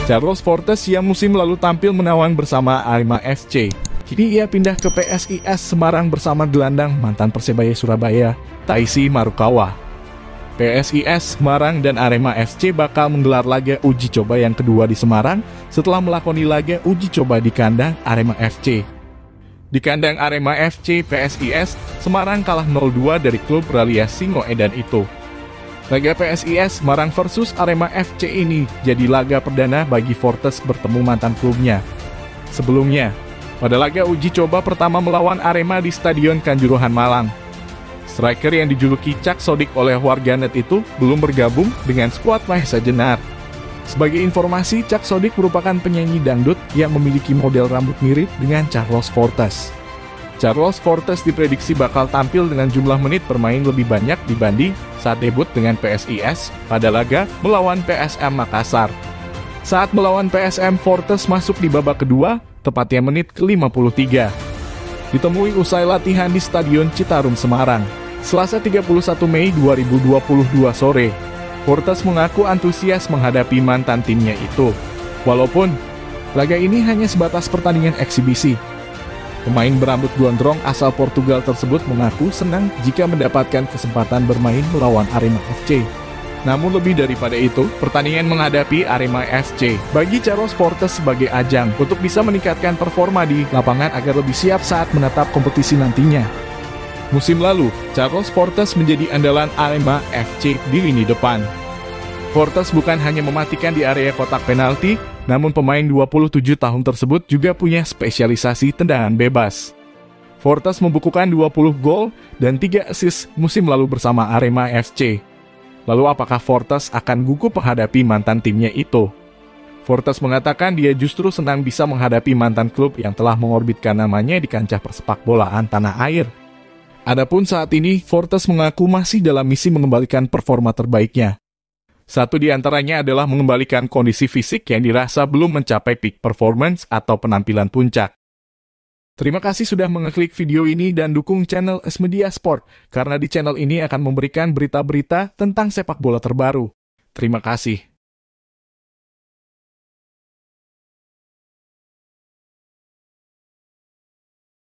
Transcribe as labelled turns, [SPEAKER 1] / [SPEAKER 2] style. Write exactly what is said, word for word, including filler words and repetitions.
[SPEAKER 1] Carlos Fortes yang musim lalu tampil menawan bersama Arema F C, kini ia pindah ke P S I S Semarang bersama gelandang mantan Persebaya Surabaya, Taisi Marukawa. P S I S Semarang dan Arema F C bakal menggelar laga uji coba yang kedua di Semarang setelah melakoni laga uji coba di kandang Arema F C. Di kandang Arema F C, P S I S Semarang kalah nol dua dari klub Ralias Singoedan itu. Laga P S I S Semarang versus Arema F C ini jadi laga perdana bagi Fortes bertemu mantan klubnya. Sebelumnya, pada laga uji coba pertama melawan Arema di Stadion Kanjuruhan Malang, striker yang dijuluki Cak Sodik oleh warganet itu belum bergabung dengan skuad Mahesa Jenar. Sebagai informasi, Cak Sodik merupakan penyanyi dangdut yang memiliki model rambut mirip dengan Carlos Fortes. Carlos Fortes diprediksi bakal tampil dengan jumlah menit bermain lebih banyak dibanding saat debut dengan P S I S pada laga melawan P S M Makassar. Saat melawan P S M, Fortes masuk di babak kedua, tepatnya menit ke lima puluh tiga. Ditemui usai latihan di Stadion Citarum Semarang, Selasa tiga puluh satu Mei dua ribu dua puluh dua sore. Fortes mengaku antusias menghadapi mantan timnya itu. Walaupun laga ini hanya sebatas pertandingan eksibisi. Pemain berambut gondrong asal Portugal tersebut mengaku senang jika mendapatkan kesempatan bermain melawan Arema F C. Namun lebih daripada itu, pertandingan menghadapi Arema F C bagi Carlos Fortes sebagai ajang untuk bisa meningkatkan performa di lapangan agar lebih siap saat menatap kompetisi nantinya. Musim lalu, Carlos Fortes menjadi andalan Arema F C di lini depan. Fortes bukan hanya mematikan di area kotak penalti, namun pemain dua puluh tujuh tahun tersebut juga punya spesialisasi tendangan bebas. Fortes membukukan dua puluh gol dan tiga assist musim lalu bersama Arema F C. Lalu apakah Fortes akan gugup menghadapi mantan timnya itu? Fortes mengatakan dia justru senang bisa menghadapi mantan klub yang telah mengorbitkan namanya di kancah persepakbolaan tanah air. Adapun saat ini, Fortes mengaku masih dalam misi mengembalikan performa terbaiknya. Satu di antaranya adalah mengembalikan kondisi fisik yang dirasa belum mencapai peak performance atau penampilan puncak. Terima kasih sudah mengeklik video ini dan dukung channel Esmedia Sport, karena di channel ini akan memberikan berita-berita tentang sepak bola terbaru. Terima kasih.